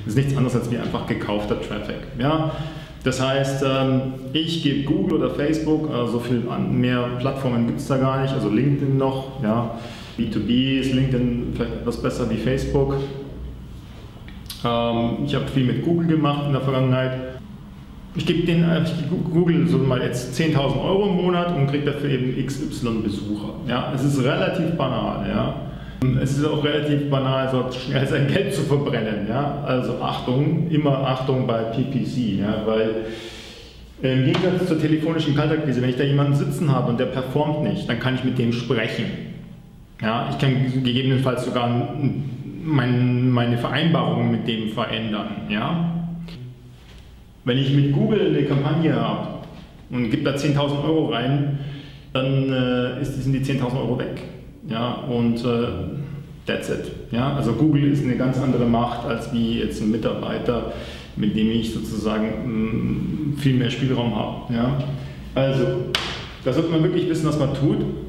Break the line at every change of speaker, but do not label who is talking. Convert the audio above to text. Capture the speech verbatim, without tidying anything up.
Das ist nichts anderes als wie einfach gekaufter Traffic. Ja? Das heißt, ich gebe Google oder Facebook, also so viel mehr Plattformen gibt es da gar nicht, also LinkedIn noch. Ja? B zwei B ist LinkedIn vielleicht etwas besser wie Facebook. Ich habe viel mit Google gemacht in der Vergangenheit. Ich gebe den Google so mal jetzt zehntausend Euro im Monat und kriege dafür eben X Y Besucher. Ja, es ist relativ banal. Ja. Es ist auch relativ banal, so schnell sein Geld zu verbrennen. Ja. Also Achtung, immer Achtung bei P P C, ja, weil im Gegensatz zur telefonischen Kaltakquise, wenn ich da jemanden sitzen habe und der performt nicht, dann kann ich mit dem sprechen. Ja, ich kann gegebenenfalls sogar mein, meine Vereinbarungen mit dem verändern. Ja. Wenn ich mit Google eine Kampagne habe und gebe da zehntausend Euro rein, dann äh, ist, sind die zehntausend Euro weg. Ja, und äh, that's it. Ja, also Google ist eine ganz andere Macht als wie jetzt ein Mitarbeiter, mit dem ich sozusagen mh, viel mehr Spielraum habe. Ja. Also, da sollte man wirklich wissen, was man tut.